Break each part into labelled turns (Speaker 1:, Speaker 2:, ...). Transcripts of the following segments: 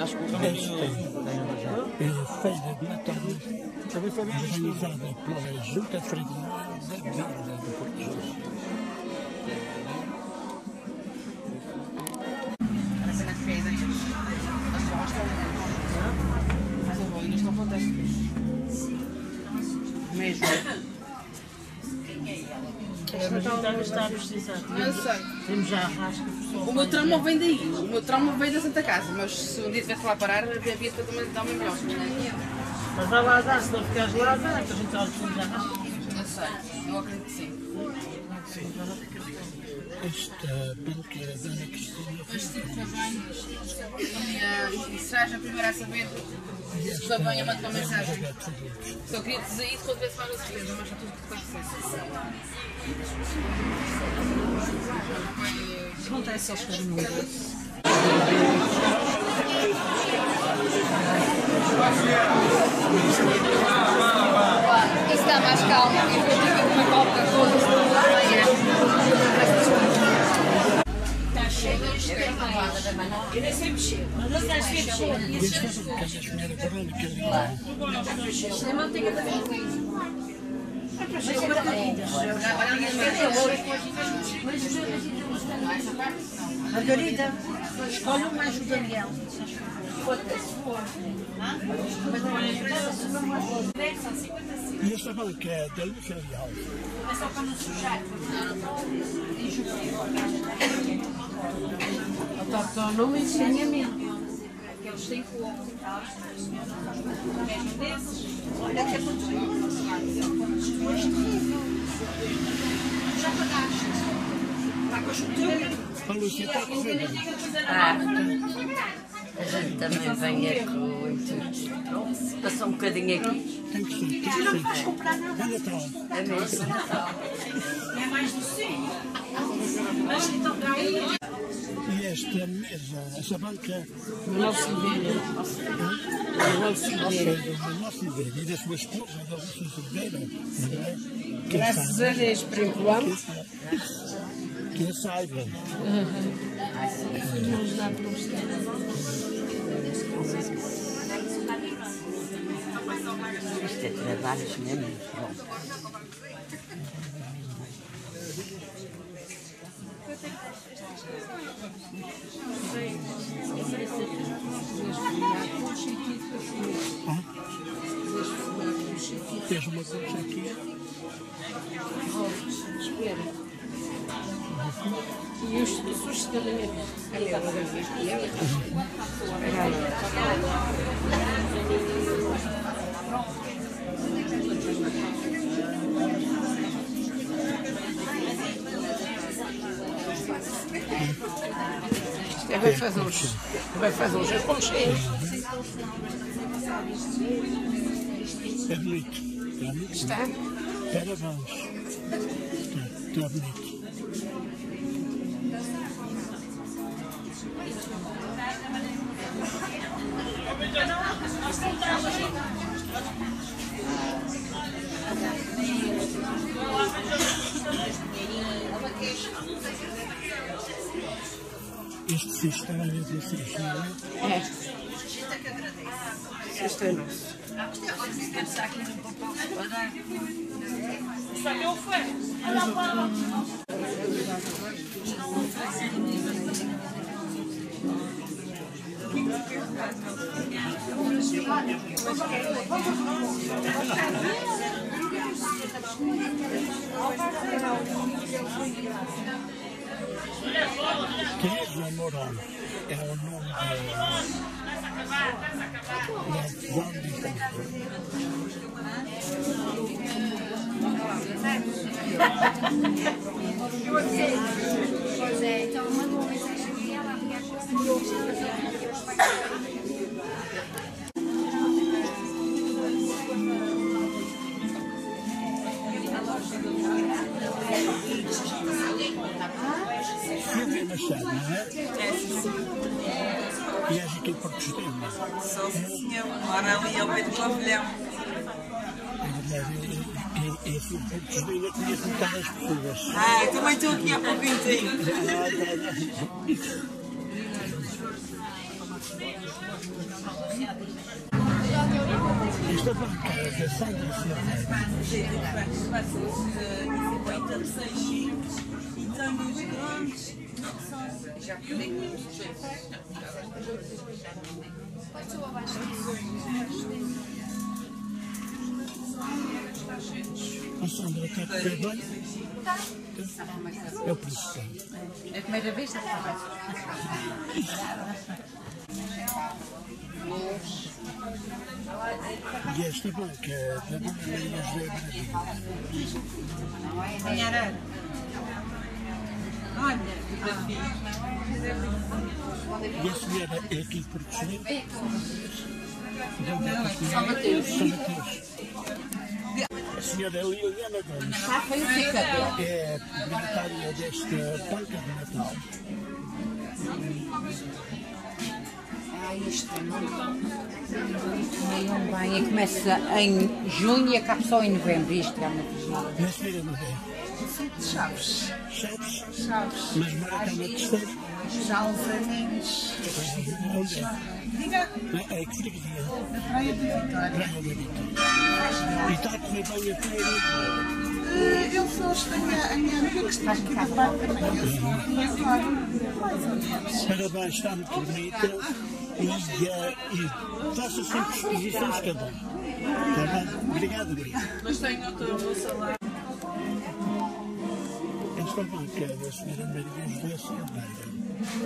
Speaker 1: Acho que
Speaker 2: é feira de Natal organizada pela Junta Freguesia da Vila do Porto Junto.
Speaker 3: As bolinhas estão fantásticas. Mesmo.
Speaker 4: Está a precisar.
Speaker 3: Não sei.
Speaker 4: Temos já arrasca.
Speaker 3: O meu trauma vem daí. O meu trauma veio da Santa Casa. Mas se um dia tivesse lá a parar, havia para dar uma melhor.
Speaker 4: Mas vai lá dar, se não ficares lá, dá, que a gente já arrasca.
Speaker 3: Não sei. Eu acredito que sim.
Speaker 2: Esta banca da Ana Cristina.
Speaker 3: Este tipo de banhos. E serás a primeira a saber se a banha manda uma mensagem. Só queria dizer isso quando tivesse lá na certeza, mas está tudo que
Speaker 4: Acontece aos caminhos.
Speaker 5: Isso dá mais calma e vou ter uma coca com está cheio de eu nem sei mexer. Mas não sei mexer. Isto é manteiga da linguiça. Margarida, escolhe o mais o Daniel.
Speaker 2: E esta banca é da Imperial.
Speaker 5: É só para não sujar.
Speaker 4: Está o nome de saneamento.
Speaker 5: Eles têm fogo. Mesmo desses. Olha que é muito bom. Já pagaste. Está com a chuteira.
Speaker 2: A Lúcia está a correr.
Speaker 6: A gente também vem aqui com o intuito. Passar um bocadinho aqui.
Speaker 2: Tem que ser.
Speaker 5: Não vais comprar nada.
Speaker 2: É Natal.
Speaker 6: É mesmo Natal.
Speaker 5: É mais docinho. Mas então daí.
Speaker 2: E esta mesa, essa banca.
Speaker 4: Manuel Silveira. Manuel Silveira.
Speaker 2: E da sua esposa, da Lúcia Silveira.
Speaker 4: Graças a Deus, por enquanto.
Speaker 2: Que a saiba.
Speaker 4: Vamos dar para os
Speaker 6: Isto é trabalhos mesmo.
Speaker 2: Tens uma coisa aqui.
Speaker 4: Espera. E os pessoas que também vai fazer uns aconcheios.
Speaker 2: É bonito.
Speaker 4: Está?
Speaker 2: Parabéns. Está bonito. Este sistema é de vocês, não é?
Speaker 4: É. Este é nosso.
Speaker 2: Teresa Moral é o nome da
Speaker 5: Pois é, então mandou uma mensagem e ela tinha
Speaker 2: Silvia Machado, não é?
Speaker 7: É, sim.
Speaker 2: E és aqui por Costela.
Speaker 7: Sou senhor, mora ali ao pé do pavilhão.
Speaker 2: É verdade, é assim por Costela, conheço metade das pessoas.
Speaker 7: Ah, eu também estou aqui há pouquinho tempo.
Speaker 2: Esta banca da Sandra Silva. A Sandra está a correr bem? É o preço.
Speaker 3: É a primeira vez que está
Speaker 2: E esta banca da Dona Maria José
Speaker 7: Senhora. Olha,
Speaker 2: e a senhora é aqui por Portugal?
Speaker 3: São Mateus.
Speaker 2: São Mateus. A senhora Liliana Gomes
Speaker 3: Foi o Fica.
Speaker 2: é proprietária desta banca de Natal.
Speaker 1: Este meio bem, começa em junho e acaba só em novembro. Isto é uma festival.
Speaker 2: E a senhora não é?
Speaker 7: Chaves.
Speaker 2: Chaves?
Speaker 7: Chaves.
Speaker 2: Mas mora cá na terceira?
Speaker 7: Já uns aninhos.
Speaker 2: Onde é?
Speaker 7: Diga,
Speaker 2: É que freguesia.
Speaker 7: na Praia de Vitória.
Speaker 2: Praia da Vitória. E está a comer bem a feira?
Speaker 7: Eu sou a minha amiga que está aqui da parte também. Eu sou agora, mais ou menos.
Speaker 2: Parabéns, está muito bonita e faça sempre exposições cada um. Está bem? Obrigado, obrigado.
Speaker 7: Mas tenho outra moça lá.
Speaker 2: Esta banca é da senhora Maria José Silveira.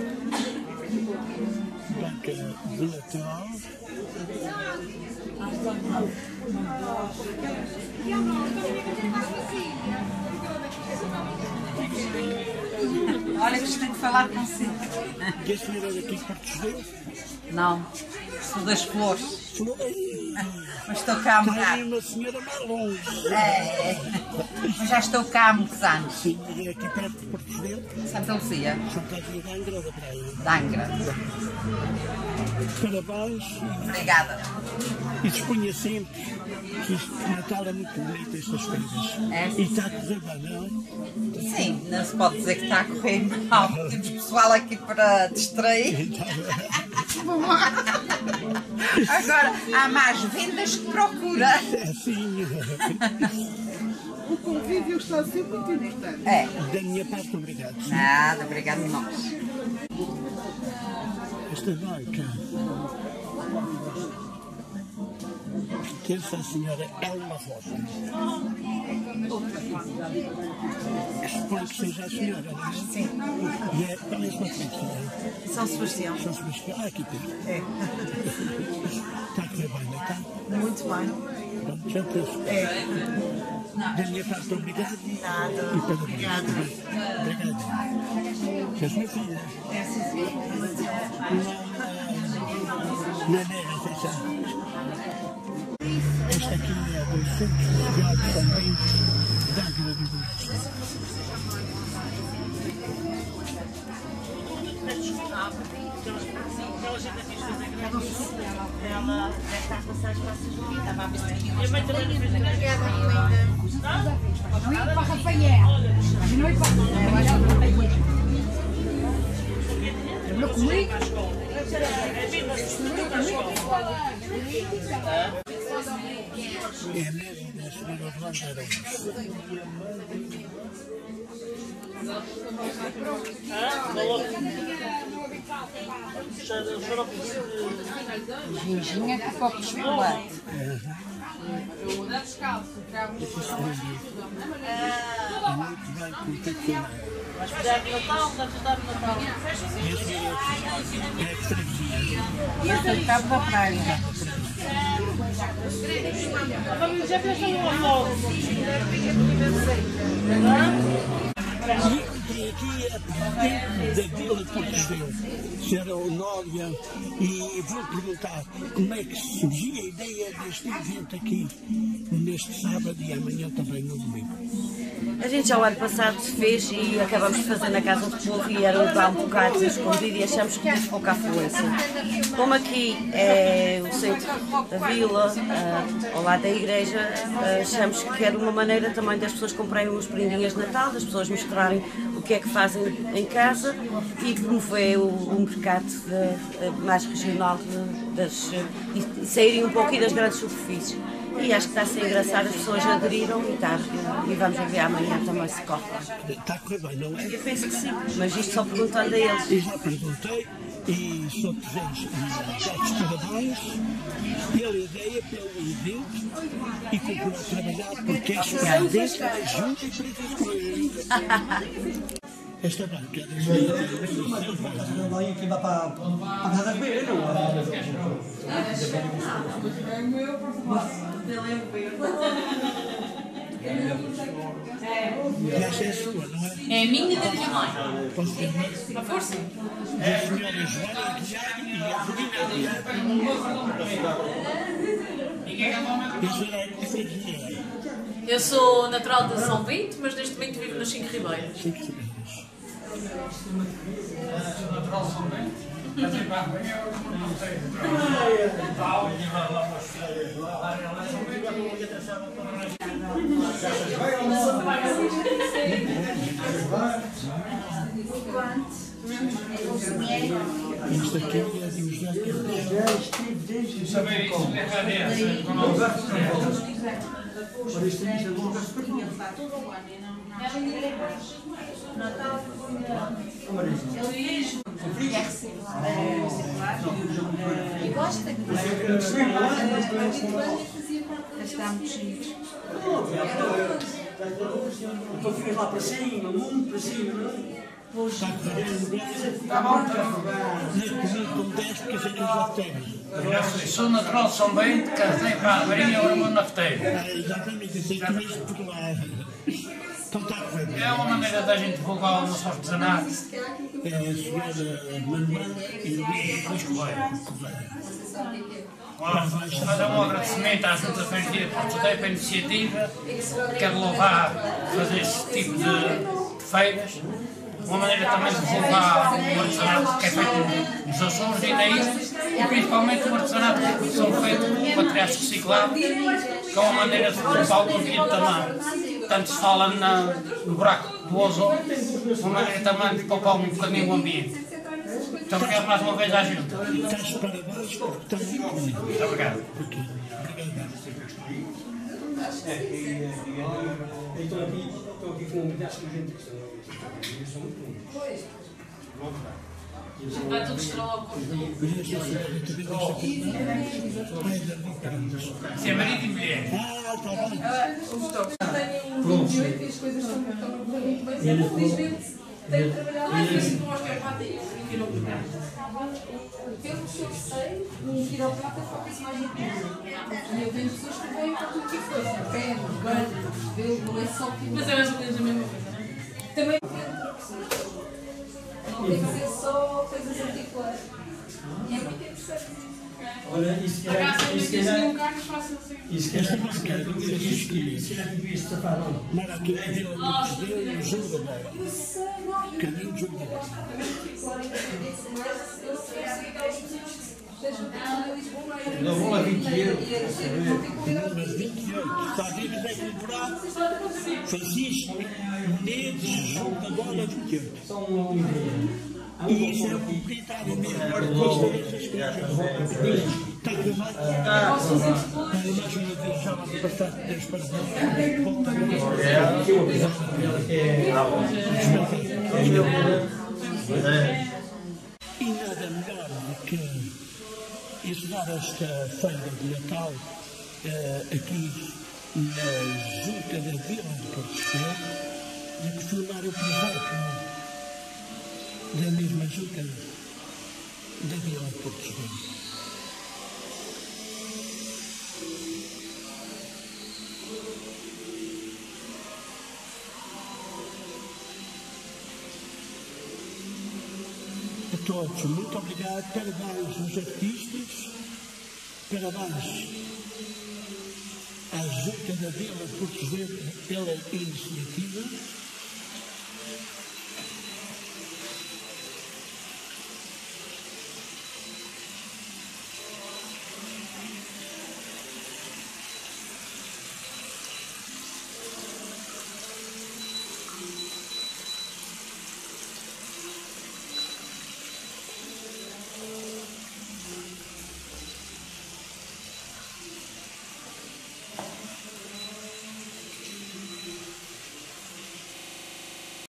Speaker 2: Banca de Natal.
Speaker 7: Olha, gostei de falar consigo.
Speaker 2: E a senhora é daqui de Porto Seguro?
Speaker 1: Não, sou das flores,
Speaker 2: Falou, "Ei,
Speaker 1: mas estou cá há um
Speaker 2: está aí
Speaker 1: bocado.
Speaker 2: uma senhora mais longe."
Speaker 1: Mas já estou cá há muitos anos.
Speaker 2: Sim, e é aqui perto de Porto Seguro.
Speaker 1: Santa Lucia,
Speaker 2: Santa Luzia da Angra da Praia.
Speaker 1: da Angra.
Speaker 2: Parabéns
Speaker 1: Obrigada.
Speaker 2: e disponha sempre que isto de Natal é muito bonito, estas feiras.
Speaker 1: É?
Speaker 2: E está a correr bem, não é?
Speaker 1: Sim, não se pode dizer que está a correr mal. Temos pessoal aqui para distrair. Agora, há mais vendas que procura.
Speaker 2: Assim,
Speaker 7: O convívio está a ser muito importante.
Speaker 1: É,
Speaker 2: da minha parte, obrigado.
Speaker 1: nada, obrigado a nós.
Speaker 2: Esta banca pertence à senhora Elma Rosa. Suponho que seja a senhora, não é?
Speaker 7: Sim.
Speaker 2: E é, qual é a sua senhora?
Speaker 7: São Sebastião.
Speaker 2: São Sebastião. Ah, aqui tem.
Speaker 7: É.
Speaker 2: Está a correr bem, não está?
Speaker 7: Muito bem.
Speaker 2: Pronto, já penso.
Speaker 7: É.
Speaker 2: Da minha parte, obrigado.
Speaker 7: Nada.
Speaker 2: E parabéns. Obrigado. És minha filha.
Speaker 7: É, sim, sim.
Speaker 2: Não é nega, atenção. Esta aqui é do Centro Social de São Bento da Angra do Douro.
Speaker 4: Ela deve estar a passar as passas do dia. Estava a ver.
Speaker 5: Não ir para Rafael. Não ir para Rafael. Não comigo?
Speaker 2: É a média da senhora Orlando Araújo.
Speaker 1: Ginginha com copo de chocolate.
Speaker 2: Muito bem, com o que é
Speaker 4: Vais pegar no Natal, vais ajudar no Natal.
Speaker 2: e a senhora é de freguesia.
Speaker 1: Estou cabo da praia.
Speaker 4: Vamos já ver se uma foto.
Speaker 2: E encontrei aqui a presidente da Vila de Porto Seguro, senhora Honória, e vou perguntar como é que surgiu a ideia deste evento aqui, neste sábado e amanhã também no domingo.
Speaker 8: A gente já o ano passado fez e acabamos de fazer na Casa do Povo e era levar um bocado escondido e achamos que teve pouca afluência. Como aqui é o centro da vila, ao lado da igreja, achamos que era uma maneira também das pessoas comprarem umas prendinhas de Natal, das pessoas misturarem o o que é que fazem em casa e promover o mercado mais regional e saírem um pouquinho das grandes superfícies. E acho que está a ser engraçado, as pessoas aderiram e vamos ver amanhã também se corre.
Speaker 2: Está a correr bem, não é?
Speaker 8: Eu penso que sim, mas isto só perguntando a eles.
Speaker 2: Eu já perguntei e só desejos parabéns pela ideia, pelo evento e continuar a trabalhar porque é surpreendente, ajuda e para esta banca
Speaker 9: vai aqui para a casa ver, não
Speaker 2: é a sua, não é?
Speaker 3: É a minha da minha mãe.
Speaker 2: Posso ter
Speaker 3: A força.
Speaker 2: a senhora Joana Guilherme e a Rodina.
Speaker 3: Eu sou natural de São Bento, mas neste momento vivo nas 5 Ribeiras.
Speaker 2: Isto aqui é de os
Speaker 7: Está muito chique.
Speaker 9: Então ficas lá para cima, muito para cima.
Speaker 2: Está bom, com 10 porque sei que eu já tenho.
Speaker 4: Sou natural de São Bento, casei para a Marinha, agora moro na Feteira.
Speaker 2: Exatamente, eu sei que mesmo por lá. Então está a correr bem.
Speaker 4: É uma maneira da gente divulgar o nosso artesanato.
Speaker 2: É a senhora Manuel e Luís Correia.
Speaker 4: Fazer um agradecimento à Junta Freguesia de Porto Soteiro pela iniciativa. Quero louvar fazer esse tipo de feiras. Uma maneira também de divulgar o artesanato que é feito nos Açores e daí, e principalmente o artesanato que são feitos com materiais reciclados, que é uma maneira de divulgar o ambiente também. Tanto se fala no buraco do ozono, uma maneira também de poupar um bocadinho o ambiente. Muito obrigado mais uma vez à Junta.
Speaker 2: Estás parabéns porque está muito bem.
Speaker 4: Muito obrigado.
Speaker 9: Estou aqui com um milhares de gente que são muito bons.
Speaker 3: Vai tudo estourar logo com
Speaker 4: Se é marido e mulher.
Speaker 3: Tenho 28 e as coisas estão muito bem. Infelizmente, tenho que trabalhar mais vezes com o osteopata e um quiroprático. Pelo que eu sei, um quiroprático foca-se mais em tudo. E eu tenho pessoas que vêm para tudo que for. Pé, banho, cabelo, não é só que. Mas é mais ou menos a mesma coisa, não é? Também depende para pessoas. Não tem que ser só coisas articulares. E é muito interessante.
Speaker 9: Olha, isso que é. Isso que é. Isso que devia se tapar, não.
Speaker 2: Mas aqui é Vila do Cedeu, o jogo da bola. Caminho do jogo da bola.
Speaker 9: Da bola 20 euros.
Speaker 2: Mas 28. Está a ver que vai comprar Francisco Menezes, jogo da bola 28.
Speaker 9: Só uma ideia.
Speaker 2: E isso é o proprietário mesmo. Agora custa essas coisas. Está a gravar? Mais uma vez já vai passar Deus para nós. Volta E nada melhor do que encerrar esta feira de Natal aqui na Junta da Vila de Porto Soteiro e costumar o projeto da mesma Junta da Vila de Porto Soteiro. A todos, muito obrigado, parabéns aos artistas, parabéns à Junta da Vila de Porto Soteiro pela iniciativa.